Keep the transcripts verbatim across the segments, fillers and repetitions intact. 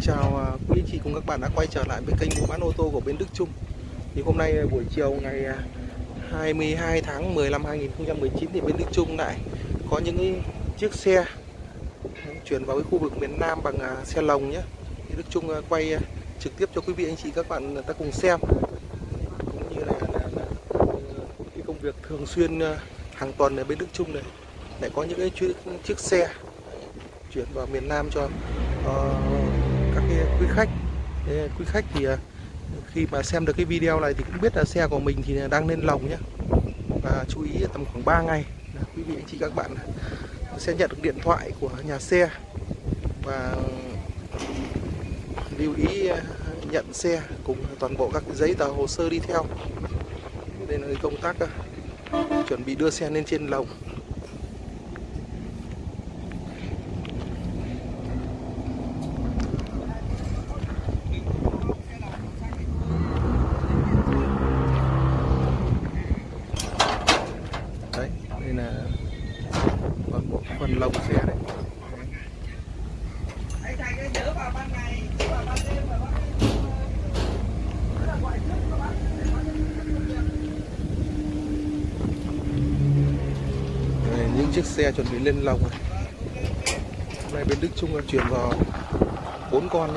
chào quý anh chị cùng các bạn đã quay trở lại với kênh mua bán ô tô của Bến Đức Trung. Thì hôm nay buổi chiều ngày hai mươi hai tháng mười năm hai nghìn không trăm mười chín thì Bến Đức Trung lại có những cái chiếc xe chuyển vào cái khu vực miền Nam bằng xe lồng nhé. Thì Đức Trung quay trực tiếp cho quý vị anh chị các bạn người ta cùng xem, cũng như là, là, là cái công việc thường xuyên hàng tuần ở Bến Đức Trung này lại có những cái chiếc, chiếc xe chuyển vào miền Nam cho uh, các cái quý khách. Thế, quý khách thì uh, khi mà xem được cái video này thì cũng biết là xe của mình thì đang lên lồng nhé. Và chú ý tầm khoảng ba ngày là quý vị anh chị các bạn sẽ nhận được điện thoại của nhà xe và lưu ý nhận xe cùng toàn bộ các giấy tờ hồ sơ đi theo. Đây là công tác uh, chuẩn bị đưa xe lên trên lồng. Đấy, đây là toàn bộ phần lồng xe đấy. Đây, những chiếc xe chuẩn bị lên lồng này. Hôm nay Bến Đức Trung chuyển vào bốn con nhé.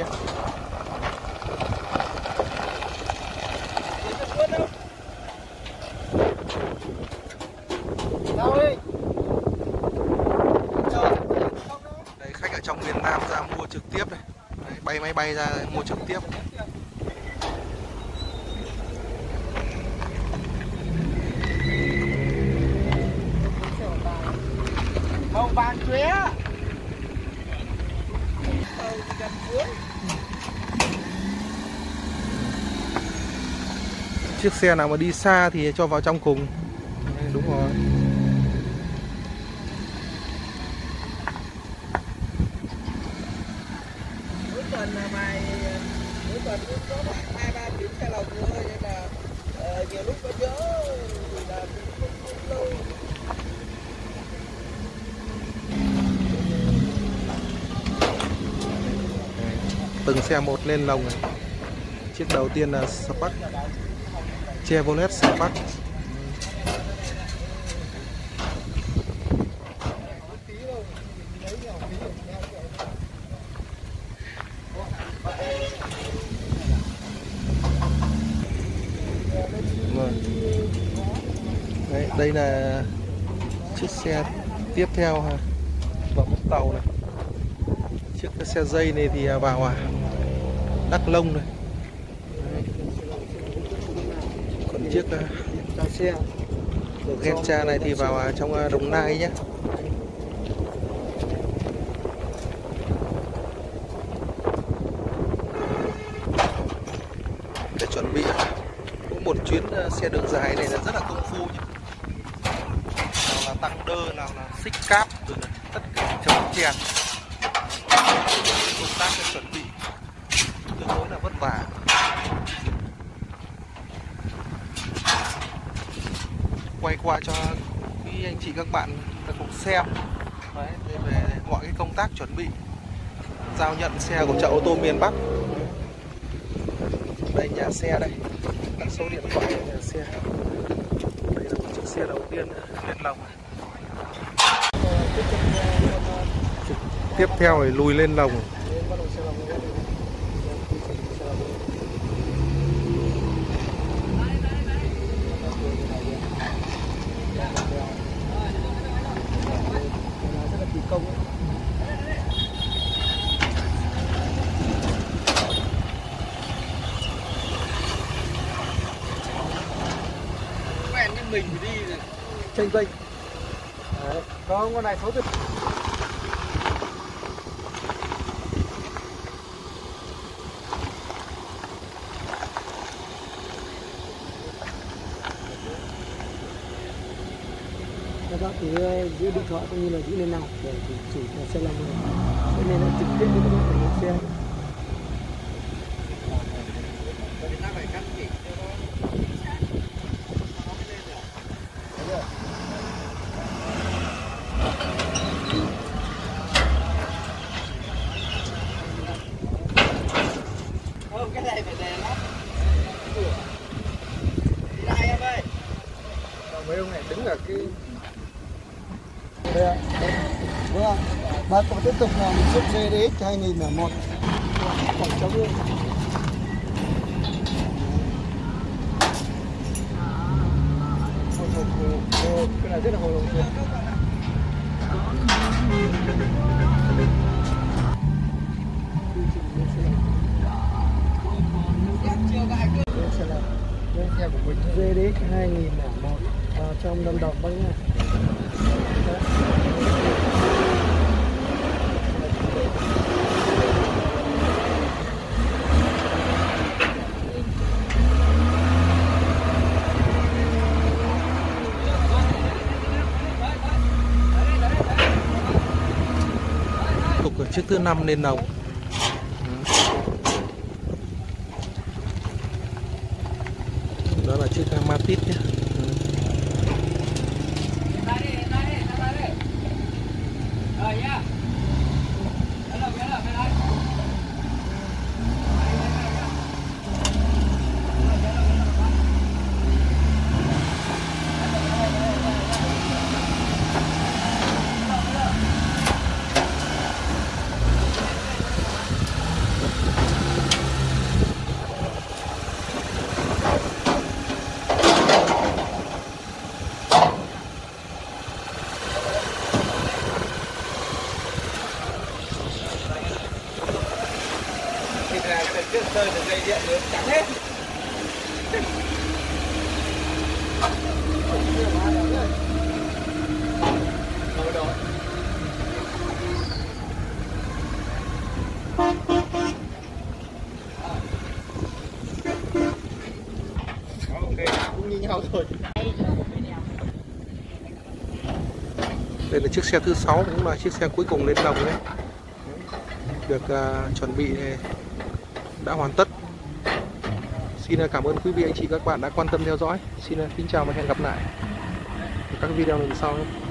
Đây, khách ở trong miền Nam ra mua trực tiếp này. Đấy, bay máy bay ra mua trực tiếp. Màu vàng chóe. Chiếc xe nào mà đi xa thì cho vào trong cùng. Đấy, đúng rồi. Mỗi tuần là vài mỗi tuần cũng có hai ba chuyến xe lồng thôi, nên là uh, nhiều lúc có nhớ là cũng không lâu. Từng xe một lên lồng này. Chiếc đầu tiên là Spark, Chevrolet Spark. Đấy, đây là chiếc xe tiếp theo ha, vào Vũng Tàu này. Chiếc xe dây này thì vào Đắk Nông này. Còn chiếc xe Gentra này thì vào trong Đồng Nai nhé. Để chuẩn bị cũng một chuyến xe đường dài này là rất là công phu nhé. Nào là tăng đơ, nào là xích cáp, rồi là tất cả chống chèn. Công tác để chuẩn bị tương đối là vất vả. Quay qua cho quý anh chị các bạn cùng xem. Đấy, về mọi cái công tác chuẩn bị giao nhận xe của chợ ô tô miền Bắc. Đây nhà xe đây, đặt số điện thoại nhà xe. Đây là một chiếc xe đầu tiên lên lồng. Tiếp theo thì lùi lên lồng. công quen như mình thì đi rồi chênh vênh. Có con này số tuyệt. Các bác cứ giữ điện thoại cũng như là giữ liên lạc để chủ xe làm rồi. Cho nên là trực tiếp với các bạn để xe. mấy ông này đứng ở cái đây ạ. Vâng ạ. Bà còn tiếp tục làm chiếc giê đê ích hai nghìn lẻ một khoảng cháu luôn. Cái này rất là hồi hộp. Đây sẽ là đây xe của mình giê đê ích hai nghìn lẻ một vào trong Lâm Đồng Bắc nha. Tục ở chiếc thứ năm lên nòng. Đó là chiếc Matic nhé. Trước rơi được dây điện nữa chặt hết. Ok, cũng như nhau thôi. Đây là chiếc xe thứ sáu, cũng là chiếc xe cuối cùng lên đồng đấy. Được uh, chuẩn bị đã hoàn tất. Xin cảm ơn quý vị anh chị các bạn đã quan tâm theo dõi. Xin kính chào và hẹn gặp lại các video lần sau.